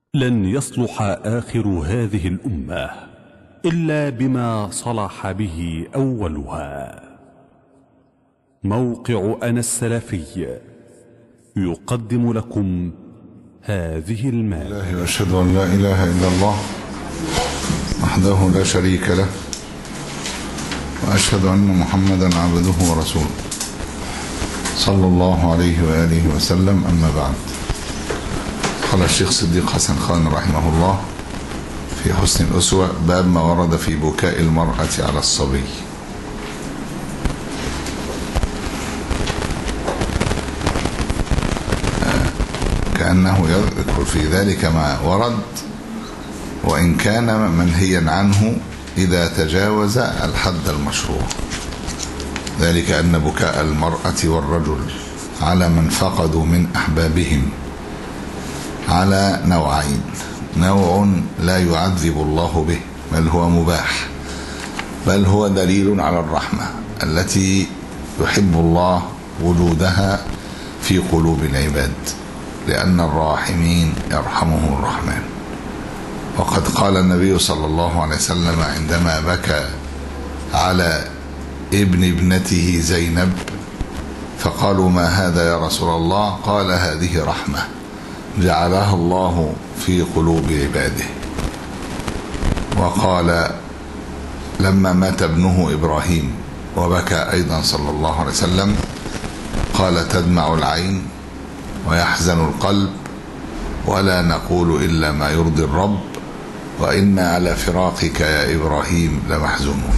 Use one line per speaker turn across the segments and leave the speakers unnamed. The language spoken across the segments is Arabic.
لن يصلح آخر هذه الأمة إلا بما صلح به أولها. موقع أنا السلفي يقدم لكم هذه المادة.
وأشهد أن لا إله إلا الله وحده لا شريك له، وأشهد أن محمدا عبده ورسوله صلى الله عليه وآله وسلم. أما بعد، قال الشيخ صديق حسن خان رحمه الله في حسن الأسوة: باب ما ورد في بكاء المرأة على الصبي. كأنه يذكر في ذلك ما ورد وإن كان منهيا عنه إذا تجاوز الحد المشروع، ذلك أن بكاء المرأة والرجل على من فقدوا من أحبابهم على نوعين: نوع لا يعذب الله به بل هو مباح، بل هو دليل على الرحمة التي يحب الله وجودها في قلوب العباد، لأن الراحمين يرحمهم الرحمن. وقد قال النبي صلى الله عليه وسلم عندما بكى على ابن ابنته زينب فقالوا: ما هذا يا رسول الله؟ قال: هذه رحمة جعلها الله في قلوب عباده. وقال لما مات ابنه إبراهيم وبكى أيضا صلى الله عليه وسلم قال: تدمع العين ويحزن القلب ولا نقول إلا ما يرضي الرب، وإنا على فراقك يا إبراهيم لمحزونون.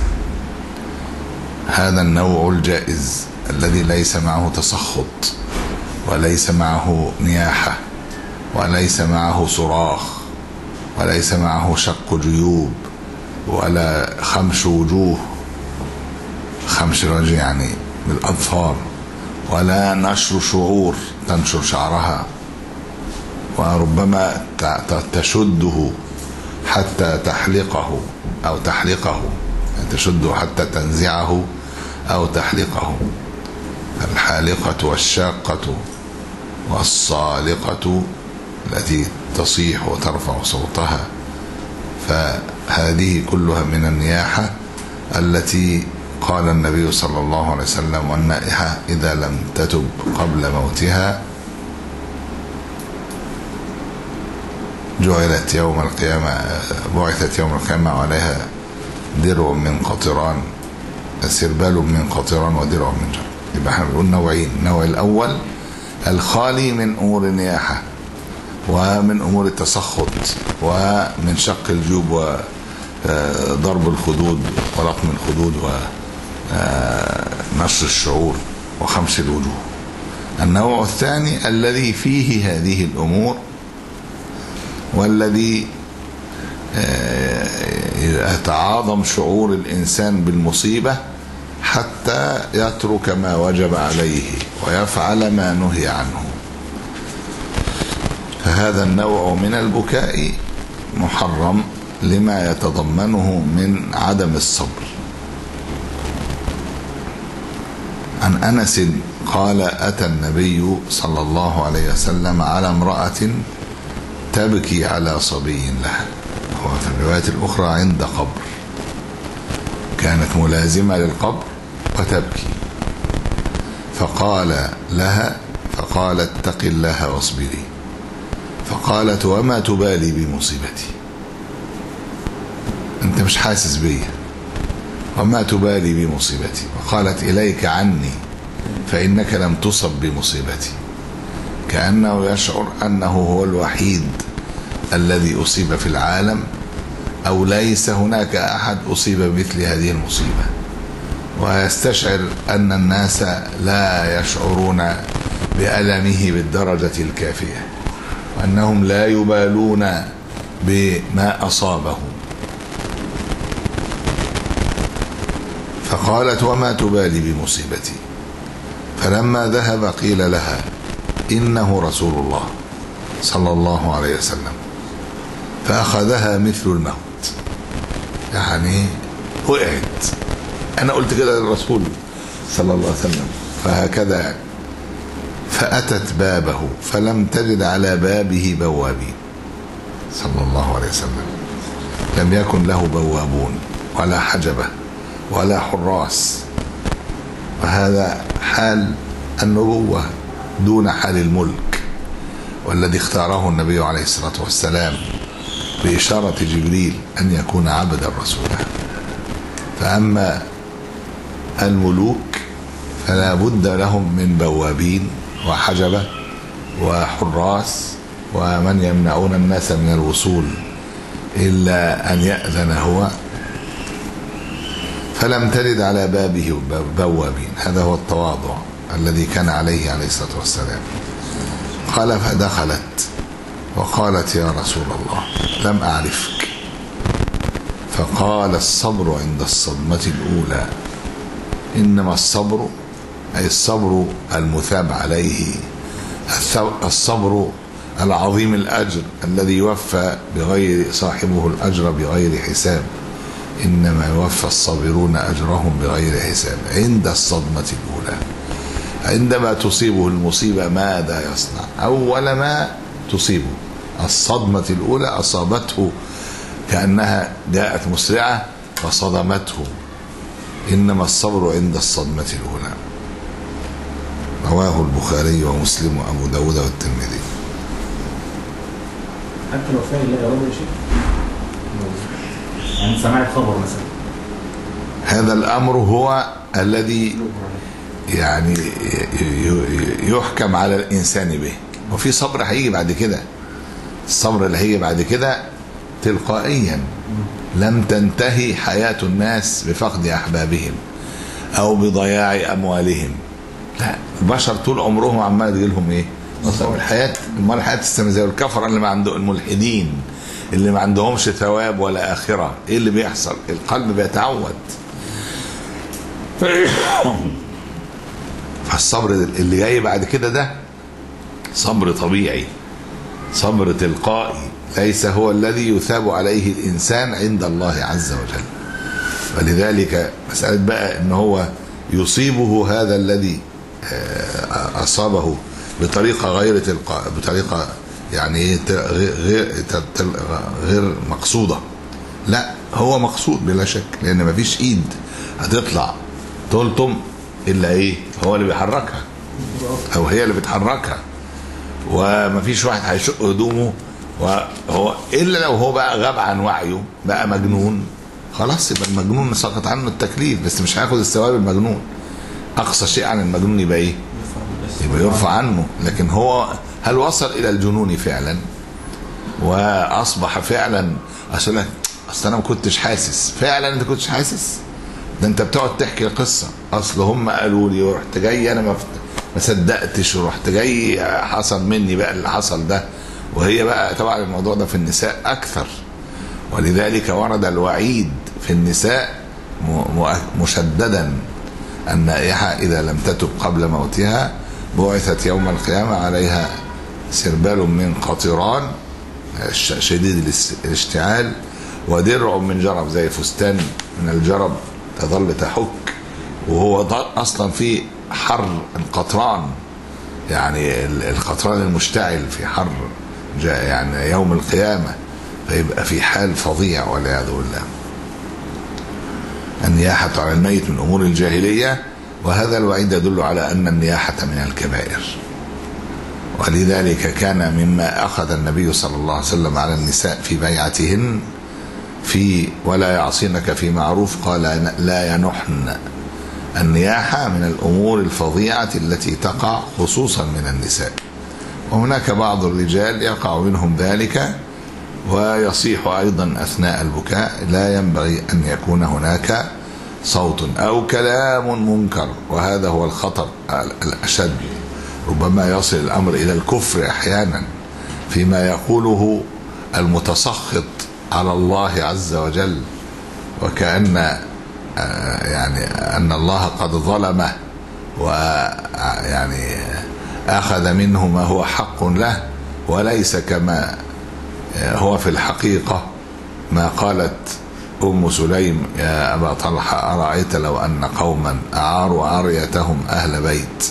هذا النوع الجائز الذي ليس معه تسخط وليس معه نياحة وليس معه صراخ وليس معه شق جيوب ولا خمش وجوه، خمش الوجه يعني بالأظفار، ولا نشر شعور تنشر شعرها وربما تشده حتى تحلقه أو تحلقه، تشده حتى تنزعه أو تحلقه. الحالقة والشاقة والصالقة التي تصيح وترفع صوتها، فهذه كلها من النياحة التي قال النبي صلى الله عليه وسلم: والنائحة إذا لم تتب قبل موتها بعثت يوم القيامة وعليها درع من قطران، سربال من قطران ودرع من جر. يبقى احنا بنقول نوعين: النوع الأول الخالي من أمور النياحة ومن أمور التسخط ومن شق الجيوب وضرب الخدود ولطم الخدود ونشر الشعور وخمس الوجوه. النوع الثاني الذي فيه هذه الأمور والذي يتعاظم شعور الإنسان بالمصيبة حتى يترك ما وجب عليه ويفعل ما نهي عنه. فهذا النوع من البكاء محرم لما يتضمنه من عدم الصبر. عن أنس قال: أتى النبي صلى الله عليه وسلم على امرأة تبكي على صبي لها، وفي الرواية الأخرى عند قبر، كانت ملازمة للقبر وتبكي، فقال لها فقالت: اتق الله واصبري. فقالت: وما تبالي بمصيبتي؟ أنت مش حاسس بي؟ وما تبالي بمصيبتي؟ وقالت: إليك عني فإنك لم تصب بمصيبتي. كأنه يشعر أنه هو الوحيد الذي أصيب في العالم، أو ليس هناك أحد أصيب بمثل هذه المصيبة، ويستشعر أن الناس لا يشعرون بألمه بالدرجة الكافية، وأنهم لا يبالون بما أصابه. فقالت: وما تبالي بمصيبتي؟ فلما ذهب قيل لها: إنه رسول الله صلى الله عليه وسلم. فأخذها مثل الموت، يعني وقعت. أنا قلت كده للرسول صلى الله عليه وسلم، فهكذا يعني. فأتت بابه فلم تجد على بابه بوابين، صلى الله عليه وسلم لم يكن له بوابون ولا حجبة ولا حراس، وهذا حال النبوة دون حال الملك، والذي اختاره النبي عليه الصلاة والسلام بإشارة جبريل أن يكون عبدا رسولا. فأما الملوك فلا بد لهم من بوابين وحجبة وحراس ومن يمنعون الناس من الوصول إلا أن يأذن هو، فلم ترد على بابه بوابين. هذا هو التواضع الذي كان عليه الصلاة والسلام. قال فدخلت وقالت يا رسول الله لم أعرفك، فقال الصبر عند الصدمة الأولى، إنما الصبر أي الصبر المثاب عليه، الصبر العظيم الأجر الذي يوفى بغير صاحبه الأجر بغير حساب، إنما يوفى الصابرون أجرهم بغير حساب. عند الصدمة الأولى، عندما تصيبه المصيبة ماذا يصنع؟ أول ما تصيبه الصدمة الأولى أصابته كأنها جاءت مسرعة فصدمته، إنما الصبر عند الصدمة الأولى. رواه البخاري ومسلم وأبو داود والترمذي.
حتى لو فعل لا يرد شيء يعني سماع الخبر مثلا،
هذا الأمر هو الذي يعني يحكم على الإنسان به. وفي صبر هيجي بعد كده، الصبر اللي هيجي بعد كده تلقائيا. لم تنتهي حياة الناس بفقد أحبابهم أو بضياع أموالهم، لا، البشر طول عمرهم عمال يجيلهم إيه؟ الحياة. امال الحياة تستمر زي الكفر اللي ما عنده، الملحدين اللي ما عندهمش ثواب ولا آخرة. إيه اللي بيحصل؟ القلب بيتعود. فالصبر اللي جاي بعد كده ده صبر طبيعي، صبر تلقائي، ليس هو الذي يثاب عليه الإنسان عند الله عز وجل. ولذلك مسألة بقى إن هو يصيبه هذا الذي أصابه بطريقة غير تلقاء، بطريقة يعني غير مقصودة، لا، هو مقصود بلا شك، لأن مفيش إيد هتطلع تلطم إلا إيه؟ هو اللي بيحركها أو هي اللي بتحركها، ومفيش واحد هيشق هدومه وهو إلا لو هو بقى غاب عن وعيه، بقى مجنون، خلاص يبقى المجنون سقط عنه التكليف، بس مش هياخد الثواب. المجنون أقصى شيء عن المجنون يبقى إيه؟ يبقى يرفع عنه. لكن هو هل وصل إلى الجنون فعلا وأصبح فعلا أصل أنا ما كنتش حاسس؟ فعلا أنت كنتش حاسس؟ ده أنت بتقعد تحكي القصة، أصل هم قالوا لي ورحت جاي أنا ما صدقتش ورحت جاي حصل مني بقى اللي حصل ده. وهي بقى طبعا الموضوع ده في النساء أكثر، ولذلك ورد الوعيد في النساء مشددا: النائحة إذا لم تتب قبل موتها بعثت يوم القيامة عليها سربال من قطران شديد الاشتعال ودرع من جرب، زي فستان من الجرب تظل تحك، وهو أصلا في حر القطران، يعني القطران المشتعل في حر يعني يوم القيامة، فيبقى في حال فظيع والعياذ بالله. النياحة على الميت من أمور الجاهلية، وهذا الوعيد يدل على أن النياحة من الكبائر. ولذلك كان مما أخذ النبي صلى الله عليه وسلم على النساء في بيعتهن في ولا يعصينك في معروف، قال لا ينحن. النياحة من الأمور الفظيعة التي تقع خصوصا من النساء، وهناك بعض الرجال يقع منهم ذلك ويصيح أيضا أثناء البكاء. لا ينبغي أن يكون هناك صوت أو كلام منكر، وهذا هو الخطر الأشد. ربما يصل الأمر إلى الكفر أحيانا فيما يقوله المتسخط على الله عز وجل، وكأن يعني أن الله قد ظلمه ويعني أخذ منه ما هو حق له، وليس كما هو في الحقيقة ما قالت أم سليم: يا أبا طلحة أرأيت لو أن قوما أعاروا عاريتهم أهل بيت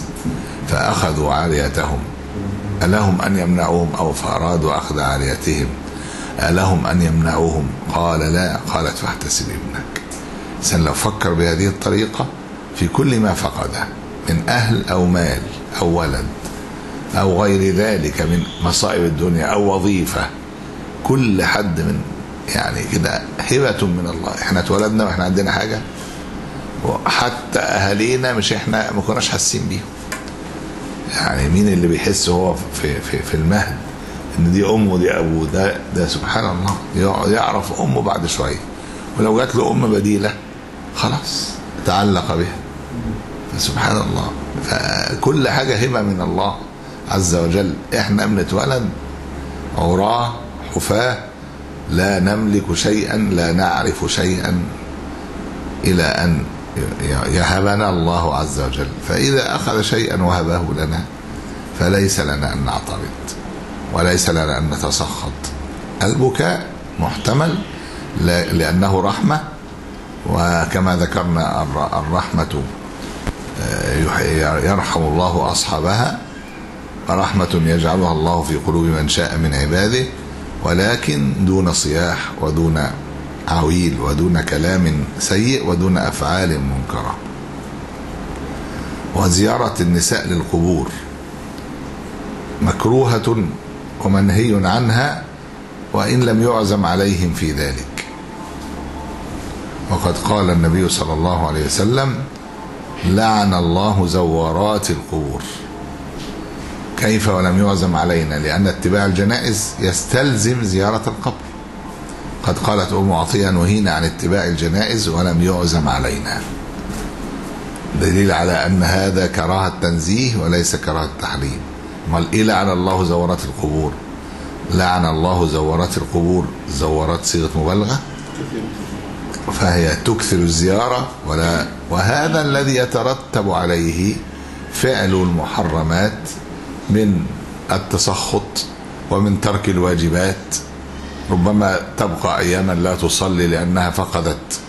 فأخذوا عاريتهم ألهم أن يمنعوهم أو فأرادوا أخذ عاريتهم ألهم أن يمنعوهم؟ قال لا. قالت فاحتسب ابنك. الإنسان لو فكر بهذه الطريقة في كل ما فقده من أهل أو مال أو ولد أو غير ذلك من مصائب الدنيا أو وظيفة، كل حد من يعني كده هبة من الله. احنا اتولدنا واحنا عندنا حاجة، وحتى أهالينا مش احنا ما كناش حاسين بيهم. يعني مين اللي بيحس هو في المهد ان دي امه ودي ابوه؟ ده سبحان الله يعرف امه بعد شويه، ولو جات له ام بديله خلاص تعلق بها. فسبحان الله، فكل حاجه هبه من الله عز وجل. احنا بنتولد عراه حفاه لا نملك شيئا لا نعرف شيئا الى ان يهبنا الله عز وجل. فاذا اخذ شيئا وهبه لنا فليس لنا ان نعترض وليس لنا أن نتسخط. البكاء محتمل لأنه رحمة، وكما ذكرنا الرحمة يرحم الله أصحابها، ورحمة يجعلها الله في قلوب من شاء من عباده، ولكن دون صياح ودون عويل ودون كلام سيء ودون أفعال منكرة. وزيارة النساء للقبور مكروهة ومنهي عنها وإن لم يعزم عليهم في ذلك. وقد قال النبي صلى الله عليه وسلم: لعن الله زوارات القبور. كيف ولم يعزم علينا؟ لأن اتباع الجنائز يستلزم زيارة القبر. قد قالت أم عطية: نهينا عن اتباع الجنائز ولم يعزم علينا. دليل على أن هذا كراهة تنزيه وليس كراهة تحريم. قال إيه لعن الله زوارات القبور؟ لعن الله زوارات القبور، زوارات صيغة مبالغة، فهي تكثر الزيارة وهذا الذي يترتب عليه فعل المحرمات من التسخط ومن ترك الواجبات. ربما تبقى أياما لا تصلي لأنها فقدت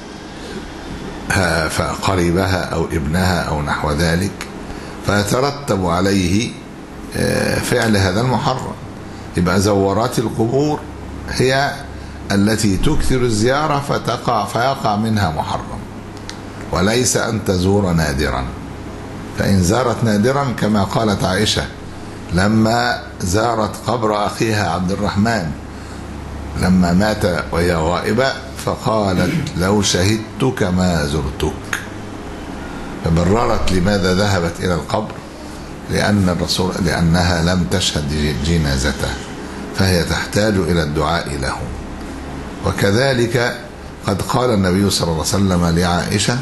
قريبها أو ابنها أو نحو ذلك، فيترتب عليه فعل هذا المحرم. يبقى زوارات القبور هي التي تكثر الزيارة فيقع منها محرم، وليس أن تزور نادرا. فإن زارت نادرا كما قالت عائشة لما زارت قبر أخيها عبد الرحمن لما مات وهي غائبة، فقالت: لو شهدتك ما زرتك. فبررت لماذا ذهبت إلى القبر، لأنها لم تشهد جنازته، فهي تحتاج إلى الدعاء له. وكذلك قد قال النبي صلى الله عليه وسلم لعائشة: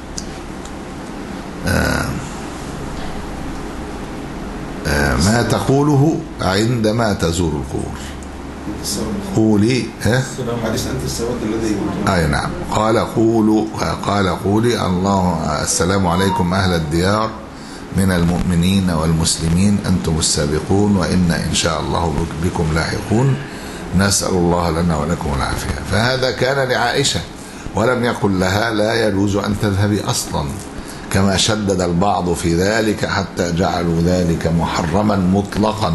ما تقوله عندما تزور القبور؟ قولي
حديث أنت السواد الذي
أي نعم. قال قولي: الله السلام عليكم أهل الديار من المؤمنين والمسلمين، أنتم السابقون وإن إن شاء الله بكم لاحقون، نسأل الله لنا ولكم العافية. فهذا كان لعائشة، ولم يقل لها لا يجوز أن تذهبي أصلا، كما شدد البعض في ذلك حتى جعلوا ذلك محرما مطلقا.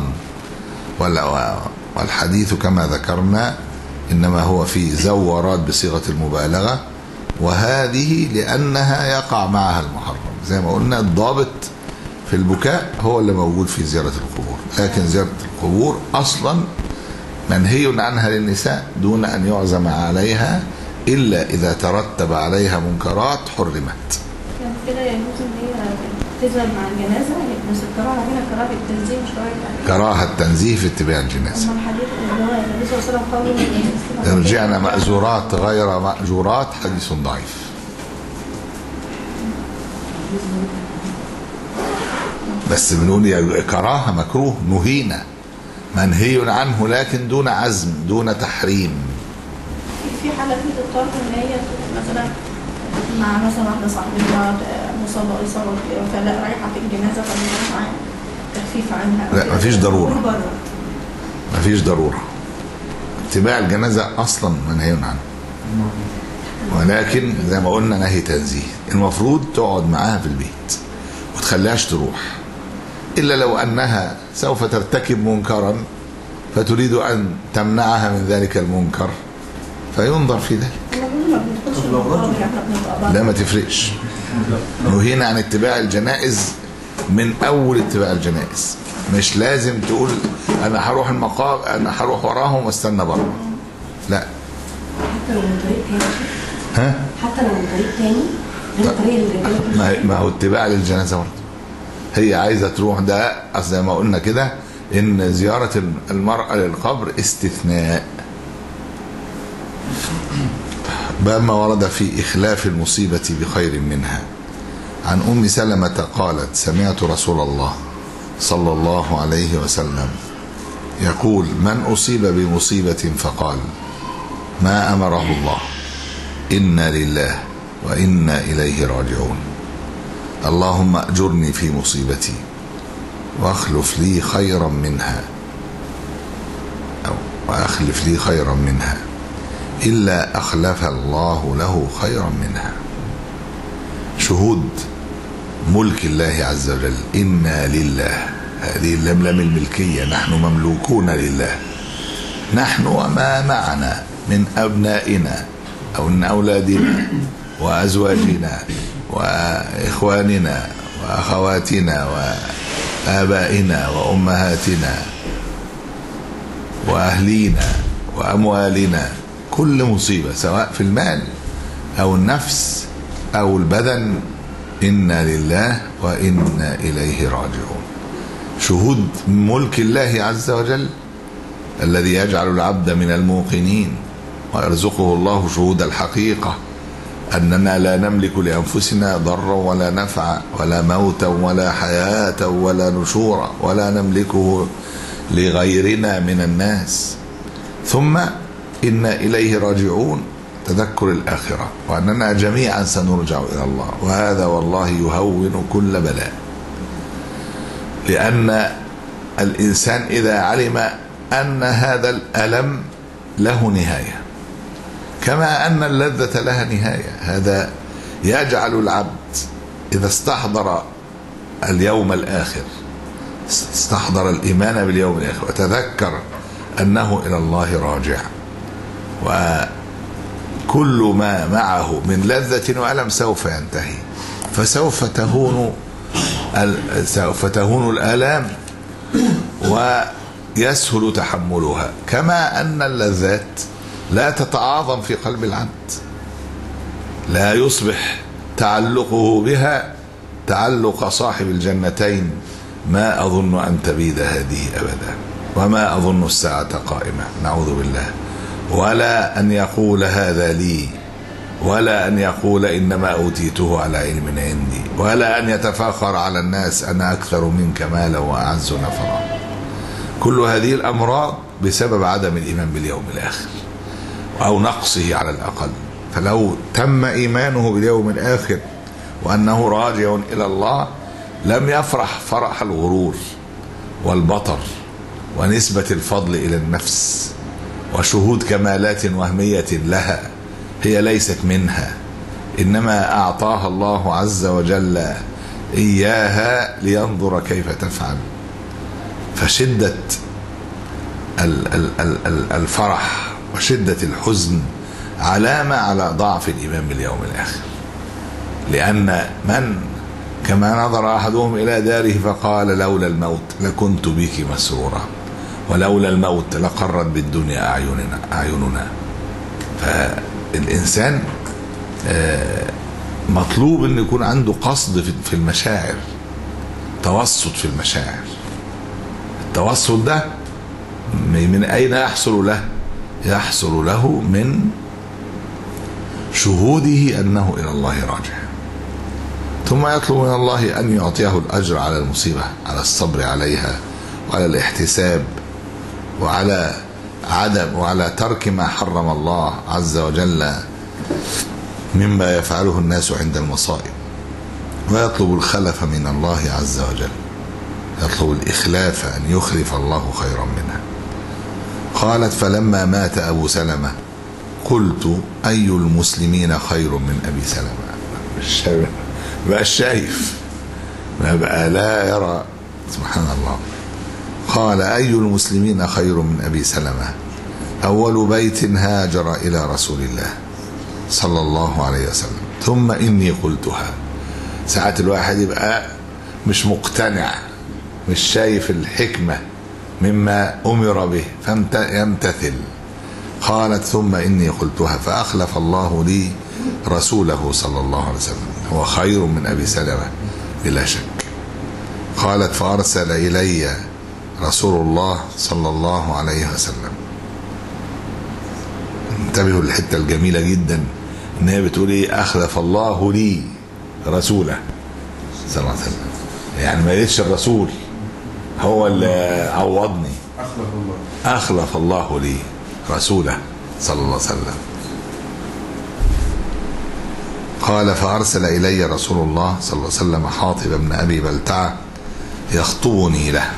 والحديث كما ذكرنا إنما هو في زورات بصيغة المبالغة، وهذه لأنها يقع معها المحرم. زي ما قلنا الضابط في البكاء هو اللي موجود في زيارة القبور، لكن زيارة القبور أصلا منهي عنها للنساء دون أن يعزم عليها إلا إذا ترتب عليها منكرات حرمت.
كده يجوز ان هي تذهب مع الجنازه، بس الكراهه هنا كراهه التنزيه مش
كراهه التنزيه في اتباع الجنازه.
اما الحديث اللي هو النبي صلى الله عليه وسلم قال
رجعنا مأزورات غير مأجورات حديث ضعيف. بس بنقول كراهه مكروه، نهينا، منهي عنه لكن دون عزم دون تحريم.
في حالات بتضطر ان هي مثلا مع مثلا واحده صاحبتها مصابه اصابه فلا رايحه في الجنازه فمش معاها تخفيف عنها.
لا مفيش ضروره، مفيش ضروره. اتباع الجنازه اصلا منهي عنه، ولكن زي ما قلنا نهي تنزيه. المفروض تقعد معاها في البيت وتخليهاش تروح، الا لو انها سوف ترتكب منكرا فتريد أن تمنعها من ذلك المنكر فينظر في ذلك.
ما بندخلش المقابر، احنا بنبقى بره.
لا ما تفرقش، نهينا عن اتباع الجنائز من أول اتباع الجنائز. مش لازم تقول أنا هروح المقابر، أنا هروح وراهم واستنى بره، لا.
حتى لو من طريق تاني.
ها؟
حتى لو من طريق تاني غير طريق الرجاله.
ما هو اتباع للجنازة برضه. هي عايزة تروح، ده أصل زي ما قلنا كده إن زيارة المرأة للقبر استثناء. باب ما ورد في إخلاف المصيبة بخير منها. عن أم سلمة قالت: سمعت رسول الله صلى الله عليه وسلم يقول: من أصيب بمصيبة فقال ما أمره الله إنا لله وإنا إليه راجعون، اللهم أجرني في مصيبتي وأخلف لي خيرا منها، أو وأخلف لي خيرا منها إلا أخلف الله له خيرا منها. شهود ملك الله عز وجل، إنا لله، هذه اللملم الملكية، نحن مملوكون لله، نحن وما معنا من أبنائنا أو من أولادنا وأزواجنا وإخواننا وأخواتنا وآبائنا وأمهاتنا وأهلينا وأموالنا، كل مصيبة سواء في المال أو النفس أو البدن، إنا لله وإنا إليه راجعون. شهود ملك الله عز وجل الذي يجعل العبد من الموقنين ويرزقه الله شهود الحقيقة أننا لا نملك لأنفسنا ضرا ولا نفعا ولا موتا ولا حياة ولا نشورا، ولا نملكه لغيرنا من الناس. ثم إنا إليه راجعون، تذكر الآخرة وأننا جميعا سنرجع إلى الله، وهذا والله يهون كل بلاء، لأن الإنسان إذا علم أن هذا الألم له نهاية كما أن اللذة لها نهاية، هذا يجعل العبد إذا استحضر اليوم الآخر، استحضر الإيمان باليوم الآخر وتذكر أنه إلى الله راجع، وكل ما معه من لذة وألم سوف ينتهي، فسوف تهون الآلام ويسهل تحملها، كما أن اللذات لا تتعاظم في قلب العبد، لا يصبح تعلقه بها تعلق صاحب الجنتين: ما أظن أن تبيد هذه أبدا، وما أظن الساعة قائمة، نعوذ بالله، ولا أن يقول هذا لي، ولا أن يقول إنما أوتيته على علم عندي، ولا أن يتفاخر على الناس أنا أكثر منك مالا وأعز نفرا. كل هذه الأمراض بسبب عدم الإيمان باليوم الآخر أو نقصه على الأقل. فلو تم إيمانه باليوم الآخر وأنه راجع إلى الله لم يفرح فرح الغرور والبطر ونسبة الفضل إلى النفس وشهود كمالات وهمية لها هي ليست منها، إنما أعطاها الله عز وجل إياها لينظر كيف تفعل. فشدة الفرح وشدة الحزن علامة على ضعف الإيمان باليوم الآخر، لأن من كما نظر أحدهم إلى داره فقال لولا الموت لكنت بك مسرورا، ولولا الموت لقرت بالدنيا أعيننا. فالإنسان مطلوب أن يكون عنده قصد في المشاعر، توسط في المشاعر. التوسط ده من أين يحصل له؟ يحصل له من شهوده أنه إلى الله راجع، ثم يطلب من الله أن يعطيه الأجر على المصيبة، على الصبر عليها وعلى الاحتساب وعلى عدم وعلى ترك ما حرم الله عز وجل مما يفعله الناس عند المصائب، ويطلب الخلف من الله عز وجل، يطلب الإخلاف أن يخلف الله خيرا منها. قالت: فلما مات أبو سلمة قلت أي المسلمين خير من أبي سلمة؟ بقى الشايف، ما بقى لا يرى، سبحان الله. قال أي المسلمين خير من أبي سلمة؟ أول بيت هاجر إلى رسول الله صلى الله عليه وسلم، ثم إني قلتها. ساعات الواحد يبقى مش مقتنع، مش شايف الحكمة مما أمر به فيمتثل. قالت ثم إني قلتها فأخلف الله لي رسوله صلى الله عليه وسلم، هو خير من أبي سلمة بلا شك. قالت فأرسل إلي رسول الله صلى الله عليه وسلم. انتبهوا للحتة الجميلة جدا ان هي بتقول ايه؟ أخلف الله لي رسوله صلى الله عليه وسلم، يعني ما قالتش الرسول هو اللي عوضني، أخلف الله لي رسوله صلى الله عليه وسلم. قال فأرسل إلي رسول الله صلى الله عليه وسلم حاطب بن أبي بلتعة يخطبني له،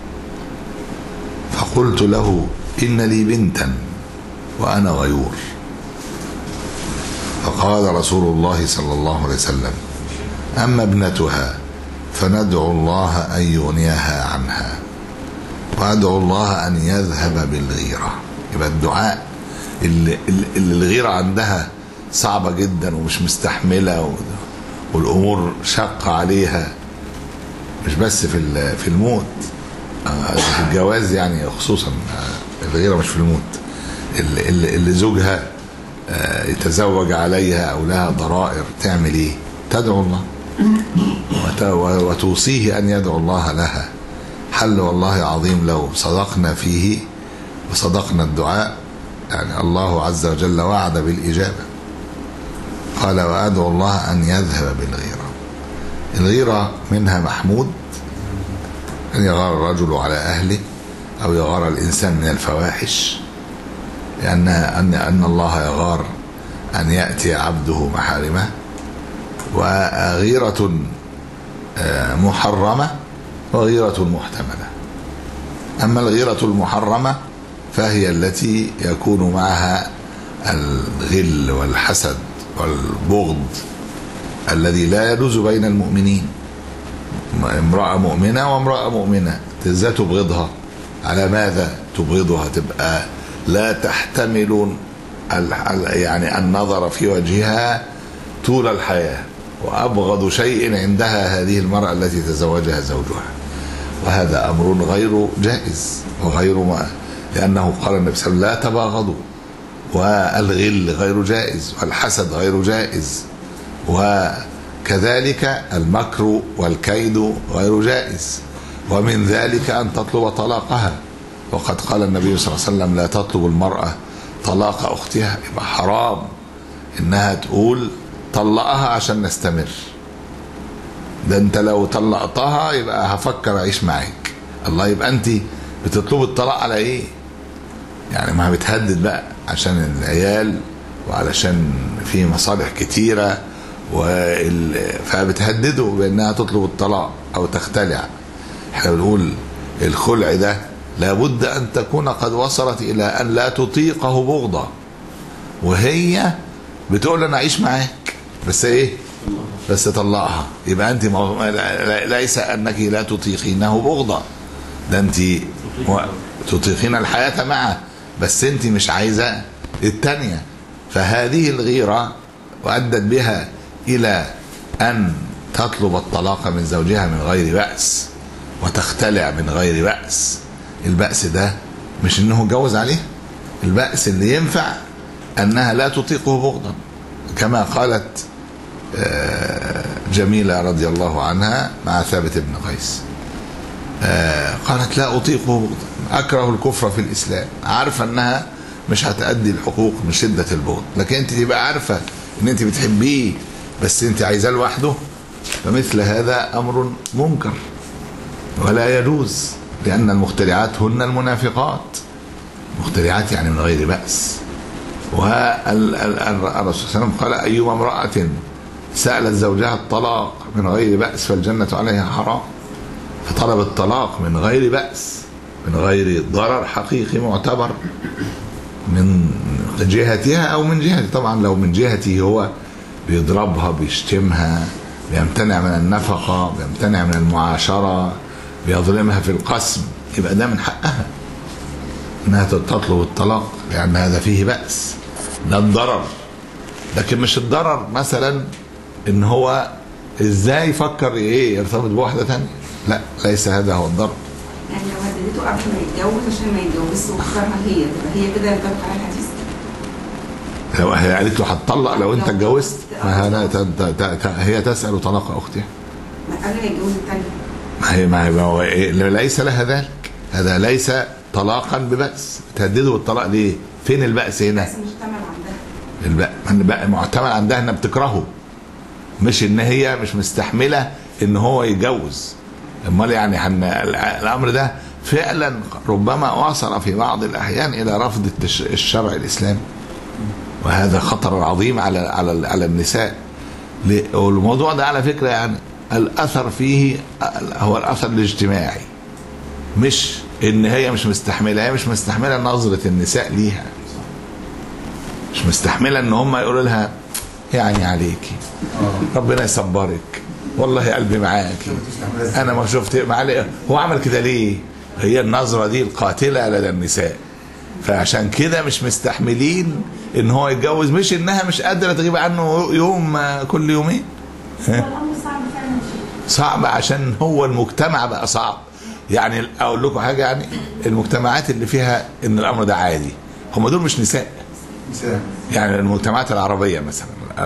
فقلت له إن لي بنتا وأنا غيور. فقال رسول الله صلى الله عليه وسلم أما ابنتها فندعو الله أن يغنيها عنها، وأدعو الله أن يذهب بالغيرة. يبقى الدعاء اللي الغيرة عندها صعبة جدا ومش مستحملة والأمور شاقة عليها، مش بس في الموت، في الجواز يعني خصوصا الغيرة مش في الموت، اللي زوجها يتزوج عليها أو لها ضرائر، تعمل إيه؟ تدعو الله وتوصيه أن يدعو الله لها. حل والله عظيم لو صدقنا فيه وصدقنا الدعاء، يعني الله عز وجل وعد بالإجابة. قال وأدعو الله أن يذهب بالغيرة. الغيرة منها محمود، أن يغار الرجل على أهله أو يغار الإنسان من الفواحش، لأن الله يغار أن يأتي عبده محارمه. وغيرة محرمة وغيرة محتملة. أما الغيرة المحرمة فهي التي يكون معها الغل والحسد والبغض الذي لا يجوز بين المؤمنين. امرأة مؤمنة وامرأة مؤمنة ازاي تبغضها؟ على ماذا تبغضها؟ تبقى لا تحتمل يعني النظر في وجهها طول الحياة، وأبغض شيء عندها هذه المرأة التي تزوجها زوجها، وهذا أمر غير جائز وغير لأنه قال النبي صلى الله عليه وسلم لا تباغضوا، والغل غير جائز والحسد غير جائز، وكذلك المكر والكيد غير جائز، ومن ذلك أن تطلب طلاقها. وقد قال النبي صلى الله عليه وسلم لا تطلب المرأة طلاق أختها. يبقى حرام إنها تقول طلقها عشان نستمر، ده انت لو طلقتها يبقى هفكر اعيش معاك. الله، يبقى انت بتطلب الطلاق على ايه؟ يعني ما بتهدد بقى عشان العيال وعلشان في مصالح كتيرة فبتهدده بانها تطلب الطلاق او تختلع. احنا بنقول الخلع ده لابد ان تكون قد وصلت الى ان لا تطيقه بغضة، وهي بتقول انا اعيش معاك بس ايه؟ بس طلقها. يبقى انت ليس انك لا تطيقينه بغضة، ده انت تطيقين الحياة معه، بس انت مش عايزة التانية. فهذه الغيرة وأدت بها إلى أن تطلب الطلاق من زوجها من غير بأس وتختلع من غير بأس. البأس ده مش انه جوز عليه، البأس اللي ينفع أنها لا تطيقه بغضا، كما قالت جميلة رضي الله عنها مع ثابت بن قيس، قالت لا أطيقه بغضا، أكره الكفر في الإسلام. عارفة أنها مش هتأدي الحقوق من شدة البغض، لكن أنت تبقى عارفة أن أنت بتحبيه بس أنت عايزاه لوحده، فمثل هذا أمر منكر ولا يجوز، لأن المخترعات هن المنافقات. مخترعات يعني من غير بأس. والرسول صلى الله عليه وسلم قال أيما امرأة سألت زوجها الطلاق من غير بأس فالجنة عليها حرام. فطلب الطلاق من غير بأس، من غير ضرر حقيقي معتبر من جهتها أو من جهته. طبعا لو من جهته هو بيضربها بيشتمها بيمتنع من النفقة بيمتنع من المعاشرة بيظلمها في القسم، يبقى ده من حقها انها تطلب الطلاق، لان هذا فيه بأس، ده الضرر. لكن مش الضرر مثلا ان هو ازاي يفكر ايه يرتبط بواحده ثانيه، لا، ليس هذا هو الضرر.
يعني لو هددته قبل ما يتجوز عشان ما يتجوزش واختارها هي، تبقى هي كده ينطبق على الحديث.
لو هي قالت له هتطلق لو انت اتجوزت، هي تسأل طلاق اختها
قبل ما يتجوز الثانيه.
ما هو إيه؟ ليس لها ذلك، هذا ليس طلاقا ببأس. تهدده بالطلاق ليه؟ فين البأس هنا؟
بس محتمل عندها.
معتمل عندها انها بتكرهه، مش ان هي مش مستحمله ان هو يتجوز. امال يعني الامر ده فعلا ربما وصل في بعض الاحيان الى رفض الشرع الاسلامي، وهذا خطر عظيم على النساء. والموضوع ده على فكره يعني الاثر فيه هو الاثر الاجتماعي، مش ان هي مش مستحمله. هي مش مستحمله نظره النساء ليها، مش مستحمله ان هم يقولوا لها يعني عليكي، ربنا يصبرك، والله قلبي معاكي، انا ما شفت معلي هو عمل كده ليه. هي النظره دي القاتله لدى النساء، فعشان كده مش مستحملين ان هو يتجوز، مش انها مش قادره تغيب عنه يوم كل يومين.
هو الامر صعب فعلا،
صعب عشان هو المجتمع بقى صعب. يعني اقول لكم حاجه، يعني المجتمعات اللي فيها ان الامر ده عادي هم دول مش نساء. يعني المجتمعات العربيه مثلا،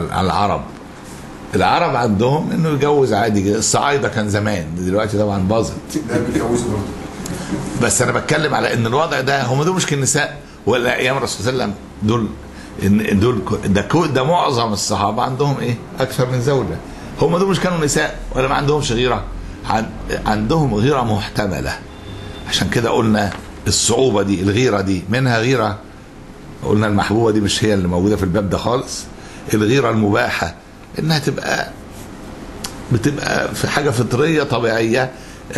العرب عندهم انه يتجوز عادي. الصعايده كان زمان، دلوقتي طبعا باظت، بس انا بتكلم على ان الوضع ده هم دول مش كالنساء. ولا ايام الرسول صلى الله عليه وسلم دول ده معظم الصحابه عندهم ايه؟ اكثر من زوجه. هم دول مش كانوا نساء ولا ما عندهمش غيره؟ عندهم غيره محتمله. عشان كده قلنا الصعوبه دي، الغيره دي منها غيره، قلنا المحبوبه دي مش هي اللي موجوده في الباب ده خالص. الغيره المباحه انها بتبقى في حاجه فطريه طبيعيه،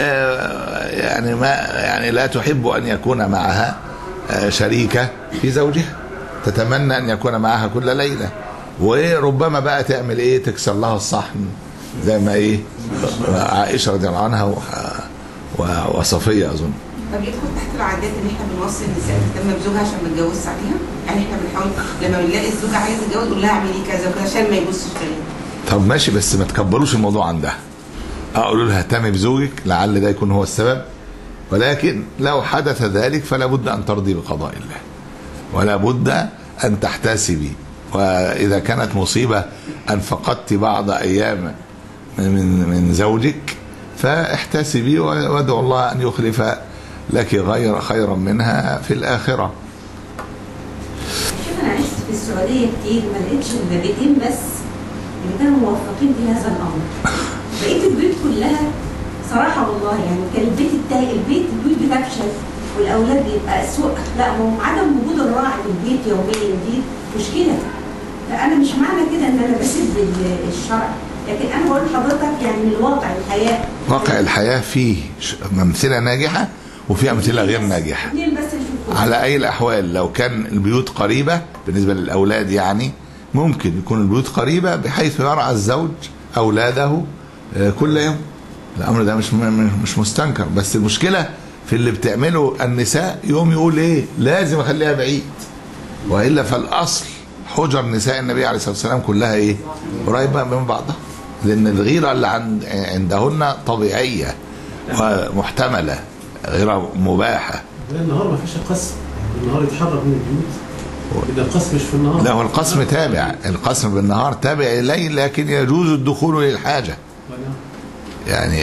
يعني ما يعني لا تحب ان يكون معها شريكه في زوجها، تتمنى ان يكون معها كل ليله، وربما بقى تعمل ايه؟ تكسر لها الصحن زي ما ايه عائشه رضي الله عنها وصفيه اظن.
طب يدخل تحت العادات ان احنا بنوصي النساء تهتم بزوجها عشان ما تتجوزش عليها؟ يعني احنا بنحاول لما بنلاقي الزوجه عايزه تتجوز نقول لها اعملي كذا وكذا عشان ما يبصش تاني.
طب ماشي، بس ما تكبروش الموضوع عندها. اقولوا لها اهتمي بزوجك لعل ده يكون هو السبب، ولكن لو حدث ذلك فلا بد ان ترضي بقضاء الله، ولا بد ان تحتسبي. واذا كانت مصيبه ان فقدت بعض ايام من زوجك فاحتسبي وادعو الله ان يخلف لك خيرا منها في الاخره.
شوف انا عشت في السعوديه كتير، ما لقيتش الا بيتين بس اللي كانوا موفقين في هذا الامر. بقيت البيوت كلها صراحه والله يعني كان البيوت بتفشل والاولاد بيبقى اسوء. لا، هو عدم وجود الراعي في البيت يوميا دي مشكله. فانا مش معنى كده ان انا بسب الشرع، لكن انا بقول لحضرتك يعني من واقع الحياه.
واقع الحياه فيه امثله ناجحه وفي امثله غير ناجحه. على اي الاحوال لو كان البيوت قريبه بالنسبه للاولاد، يعني ممكن يكون البيوت قريبه بحيث يرعى الزوج اولاده كل يوم. الامر ده مش مستنكر، بس المشكله في اللي بتعمله النساء. يوم يقول ايه؟ لازم اخليها بعيد، والا فالاصل حجر نساء النبي عليه الصلاه والسلام كلها ايه؟ قريبه من بعضها، لان الغيره اللي عندهن طبيعيه ومحتمله، غيره مباحه.
النهار ما فيش قسم، النهار يتحرك من البيوت، إذا القسم مش في النهار.
لا، هو القسم تابع، القسم بالنهار تابع إليه، لكن يجوز الدخول للحاجة. يعني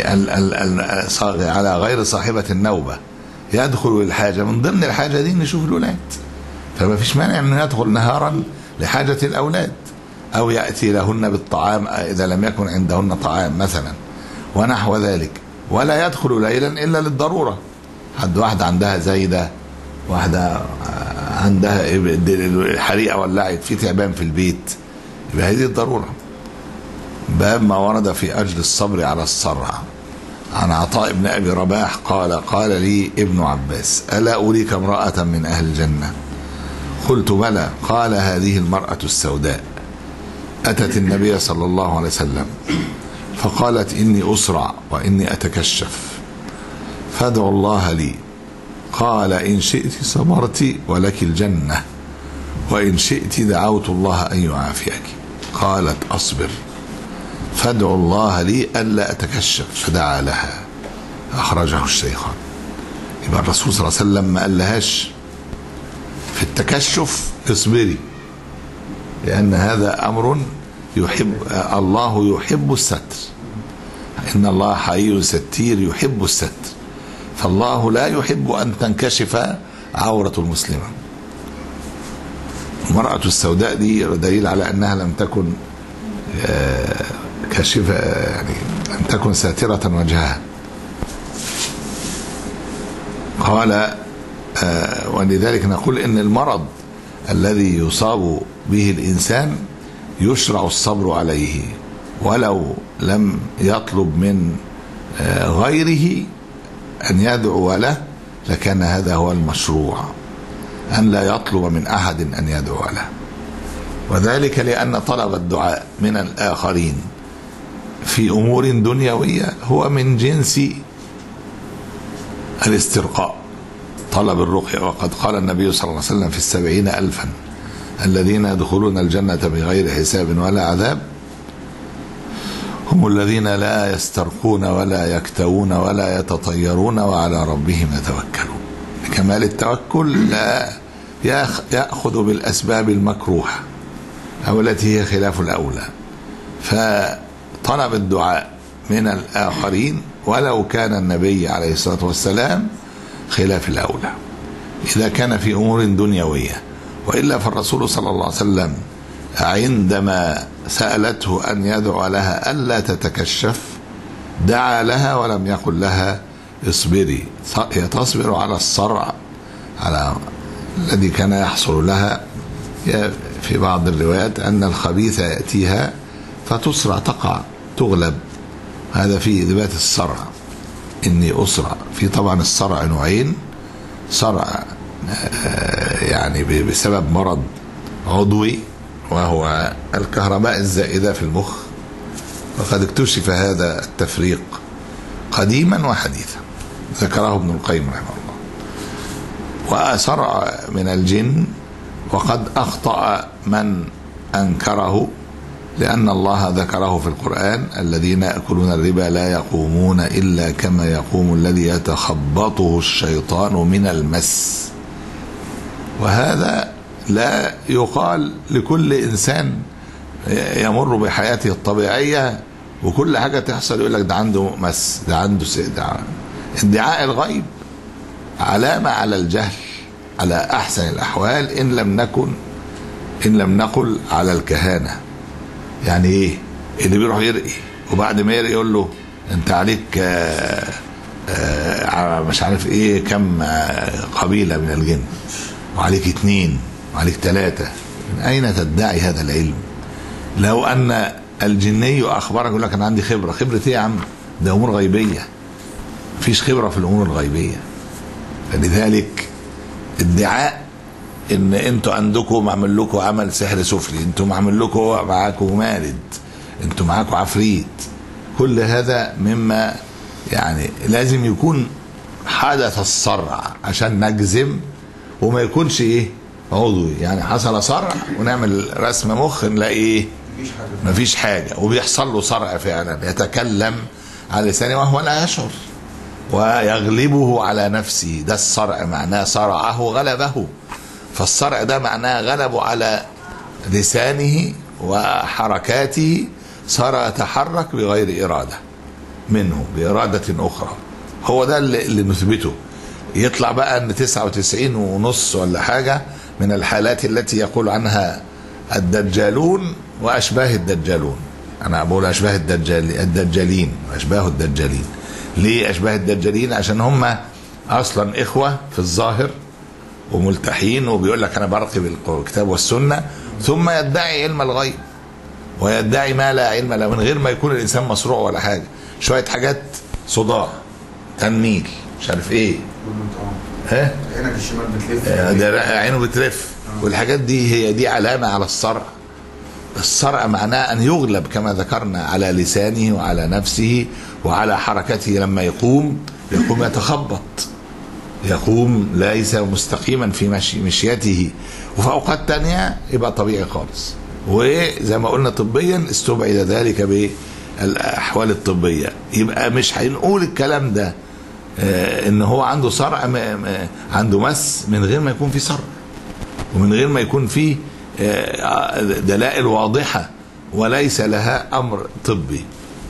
على غير صاحبة النوبة يدخل للحاجة، من ضمن الحاجة دي نشوف الأولاد، فما فيش مانع أنه يدخل نهارا لحاجة الأولاد، أو يأتي لهن بالطعام إذا لم يكن عندهن طعام مثلا ونحو ذلك. ولا يدخل ليلا إلا للضرورة. واحدة عندها زايدة، واحدة عندها حريقة ولعت، في تعبان في البيت، يبقى هذه الضرورة. باب ما ورد في أجل الصبر على الصرع. عن عطاء بن أبي رباح قال لي ابن عباس: ألا أريك امرأة من أهل الجنة؟ قلت بلى. قال: هذه المرأة السوداء أتت النبي صلى الله عليه وسلم فقالت: إني أسرع وإني أتكشف، فادعوا الله لي قال إن شئت صبرت ولك الجنة وإن شئت دعوت الله أن يعافيك. قالت أصبر فادعوا الله لي ألا أتكشف، فدعا لها، أخرجه الشيخان. يبقى الرسول صلى الله عليه وسلم ما قالهاش في التكشف اصبري، لأن هذا أمر يحب الله، يحب الستر، إن الله حي ستير يحب الستر، فالله لا يحب أن تنكشف عورة المسلمة. المرأة السوداء دي دليل على أنها لم تكن كاشفة، يعني لم تكن ساترة وجهها. قال ولذلك نقول إن المرض الذي يصاب به الإنسان يشرع الصبر عليه، ولو لم يطلب من غيره أن يدعو له لكان هذا هو المشروع، أن لا يطلب من أحد أن يدعو له. وذلك لأن طلب الدعاء من الآخرين في أمور دنيوية هو من جنس الاسترقاء، طلب الرقية. وقد قال النبي صلى الله عليه وسلم في 70,000 الذين يدخلون الجنة بغير حساب ولا عذاب هم الذين لا يسترقون ولا يكتوون ولا يتطيرون وعلى ربهم يتوكلون. لكمال التوكل لا يأخذ بالأسباب المكروهة أو التي هي خلاف الأولى، فطلب الدعاء من الآخرين ولو كان النبي عليه الصلاة والسلام خلاف الأولى إذا كان في أمور دنيوية. وإلا فالرسول صلى الله عليه وسلم عندما سألته أن يدعو لها ألا تتكشف دعا لها ولم يقل لها اصبري، هي تصبر على الصرع على الذي كان يحصل لها. في بعض الروايات أن الخبيث يأتيها فتصرع، تقع، تغلب، هذا في إثبات الصرع، إني أسرع. في طبعا الصرع نوعين، صرع يعني بسبب مرض عضوي وهو الكهرباء الزائدة في المخ، وقد اكتشف هذا التفريق قديما وحديثا، ذكره ابن القيم رحمه الله. وصرع من الجن وقد أخطأ من أنكره، لأن الله ذكره في القرآن الذين يأكلون الربا لا يقومون إلا كما يقوم الذي يتخبطه الشيطان من المس. وهذا لا يقال لكل إنسان يمر بحياته الطبيعية وكل حاجة تحصل يقول لك ده عنده مس، ده عنده ادعاء الغيب علامة على الجهل على أحسن الأحوال، إن لم نقل على الكهانة. يعني إيه؟ اللي بيروح يرقي وبعد ما يرقي يقول له أنت عليك مش عارف إيه كم قبيلة من الجن، وعليك 2 وعليك 3. من أين تدعي هذا العلم؟ لو أن الجني أخبرك يقول لك أنا عندي خبرة إيه يا عم؟ ده أمور غيبية، مفيش خبرة في الأمور الغيبية. فلذلك ادعاء ان انتوا عندكم معمل لكم عمل سحر سفلي، انتوا معمل لكم معاكم مارد، انتوا معاكم عفريت، كل هذا مما يعني لازم يكون حدث الصرع عشان نجزم، وما يكونش ايه عضوي. يعني حصل صرع ونعمل رسم مخ نلاقي ايه مفيش حاجة، وبيحصل له صرع فعلا، يتكلم على لسانه وهو لا يشعر ويغلبه على نفسه. ده الصرع معناه صرعه غلبه، فالصرع ده معناه غلبه على لسانه وحركاته، صار يتحرك بغير إرادة منه بإرادة أخرى. هو ده اللي نثبته. يطلع بقى أن 99.5 ولا حاجة من الحالات التي يقول عنها الدجالون وأشباه الدجالون. أنا بقول أشباه الدجالين وأشباه الدجالين. ليه أشباه الدجالين؟ عشان هم أصلا إخوة في الظاهر وملتحين، وبيقول لك أنا برقي بالكتاب والسنة، ثم يدعي علم الغيب ويدعي ما لا علم له من غير ما يكون الإنسان مصروع ولا حاجة. شوية حاجات صداع، تنميل، مش عارف إيه، ها
عينك الشمال بتلف،
ده عينه بتلف، والحاجات دي هي دي علامة على الصرع. الصرع معناه أن يغلب كما ذكرنا على لسانه وعلى نفسه وعلى حركته. لما يقوم يتخبط، يقوم ليس مستقيما في مشيته، وفي أوقات تانية يبقى طبيعي خالص. وزي ما قلنا طبيا استبعد ذلك بالأحوال الطبية. يبقى مش هنقول الكلام ده ان هو عنده صرع، عنده مس من غير ما يكون في صرع، ومن غير ما يكون فيه دلائل واضحة وليس لها أمر طبي.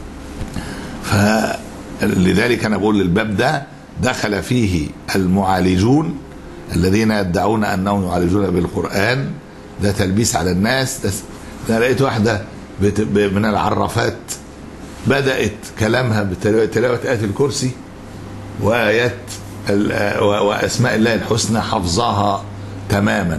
فلذلك أنا بقول الباب ده دخل فيه المعالجون الذين يدعون أنهم يعالجون بالقرآن. ده تلبيس على الناس. ده لقيت واحدة من العرافات بدأت كلامها بتلاوة آية الكرسي وآيات وأسماء الله الحسنى، حفظها تماما،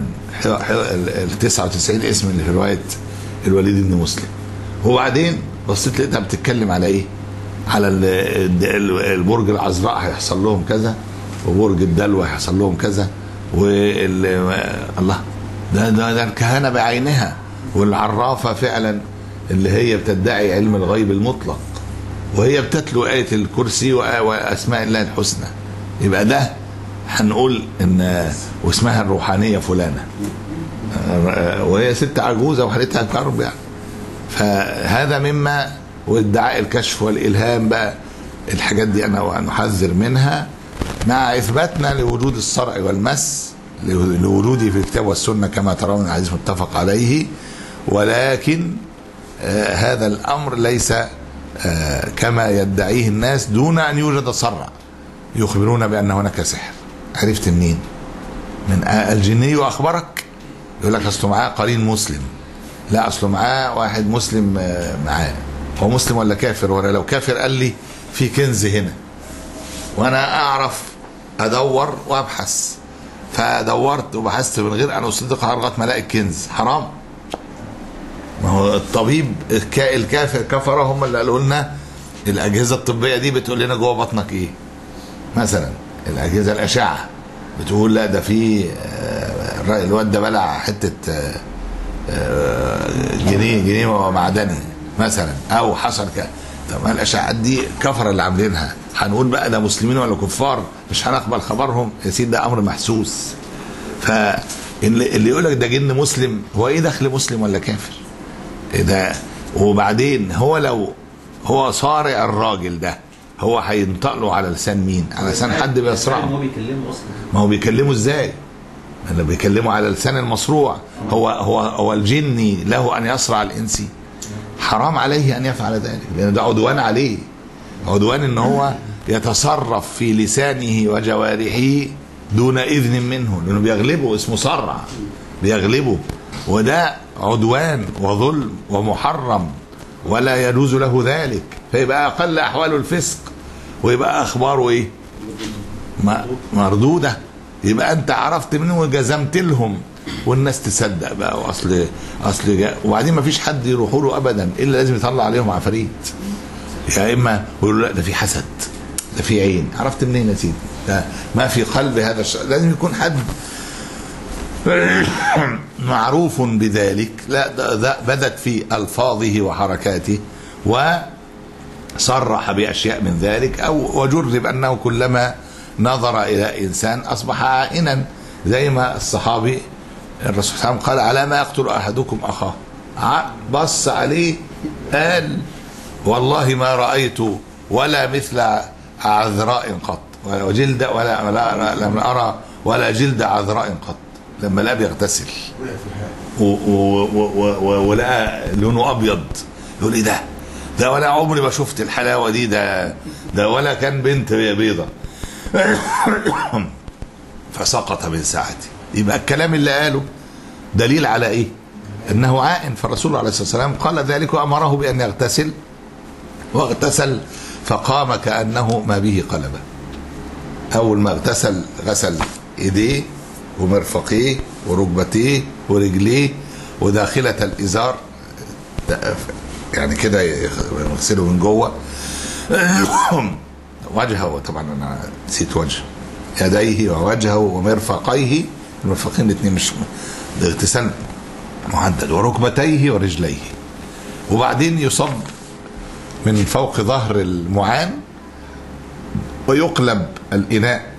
99 اسم اللي في رواية الوليد بن مسلم. وبعدين بصيت لقيتها بتتكلم على ايه؟ على البرج العذراء هيحصل لهم كذا، وبرج الدلو هيحصل لهم كذا، الله، ده الكهنة بعينها، والعرافة فعلا اللي هي بتدعي علم الغيب المطلق، وهي بتتلو آية الكرسي وأسماء الله الحسنى. يبقى ده هنقول ان واسمها الروحانية فلانة، وهي ست عجوزة وحالتها كرب يعني. فهذا مما، وادعاء الكشف والإلهام بقى، الحاجات دي أنا نحذر منها، مع إثباتنا لوجود الصرع والمس، لوجوده في الكتاب والسنة كما ترون الحديث متفق عليه. ولكن هذا الأمر ليس كما يدعيه الناس دون أن يوجد صرع. يخبرون بأن هناك سحر. عرفت منين؟ من الجني أخبرك؟ يقول لك أصله معاه قرين مسلم. لا، أصله معاه واحد مسلم معاه. هو مسلم ولا كافر؟ ولا لو كافر قال لي في كنز هنا، وأنا أعرف أدور وأبحث، فدورت وبحثت من غير أن أصدق لغاية ما ألاقي الكنز، حرام. ما هو الطبيب الكافر كفر هم اللي قالوا لنا الأجهزة الطبية دي بتقول لنا جوه بطنك إيه. مثلا الأجهزة الأشعة بتقول لا ده في الواد ده بلع حتة جنيه معدني مثلا، أو حصل كده. طب الأشعات دي كفر اللي عاملينها، هنقول بقى ده مسلمين ولا كفار؟ مش هنقبل خبرهم يا سيدي، ده أمر محسوس. فاللي يقول لك ده جن مسلم، هو إيه دخل مسلم ولا كافر؟ ده وبعدين هو لو هو صارع الراجل ده، هو هينطق له على لسان مين؟ على لسان حد بيصرعه.
هو بيكلمه اصلا.
ما هو بيكلمه ازاي؟ اللي بيكلمه على لسان المصروع. هو الجني له ان يصرع الانسي؟ حرام عليه ان يفعل ذلك، لان ده عدوان عليه، عدوان ان هو يتصرف في لسانه وجوارحه دون اذن منه، لانه بيغلبه، اسمه صرع، بيغلبه، وده عدوان وظلم ومحرم ولا يجوز له ذلك. فيبقى اقل احواله الفسق، ويبقى اخباره ايه؟ مردوده. يبقى انت عرفت منه وجزمت لهم، والناس تصدق بقى. واصل وبعدين ما فيش حد يروحوا له ابدا الا لازم يطلع عليهم عفاريت، يا اما يقولوا لا ده في حسد، ده في عين. عرفت منين يا سيدي؟ ده ما في قلب هذا لازم يكون حد معروف بذلك. لا ده بدت في ألفاظه وحركاته وصرح بأشياء من ذلك، أو وجرب أنه كلما نظر إلى إنسان أصبح عائنا، زي ما الصحابي الرسول صلى الله عليه وسلم قال على ما يقتل أحدكم أخاه، بص عليه قال والله ما رأيت ولا مثل عذراء قط، وجلد ولا لم أرى ولا جلد عذراء قط. لما لقى بيغتسل ولقى لونه ابيض، يقول ايه ده ولا عمري ما شفت الحلاوه دي، ده ولا كان بنت بيضه. فسقط من ساعته. يبقى الكلام اللي قاله دليل على ايه؟ انه عائن. فالرسول عليه الصلاه والسلام قال ذلك وامره بان يغتسل، واغتسل فقام كانه ما به قلبه. اول ما اغتسل غسل ايديه ومرفقيه وركبتيه ورجليه وداخلة الإزار، يعني كده يغسله من جوه. وجهه، طبعا أنا نسيت وجهه، يديه ووجهه ومرفقيه، المرفقين الاثنين مش اغتسال محدد، وركبتيه ورجليه. وبعدين يصب من فوق ظهر المعان، ويقلب الإناء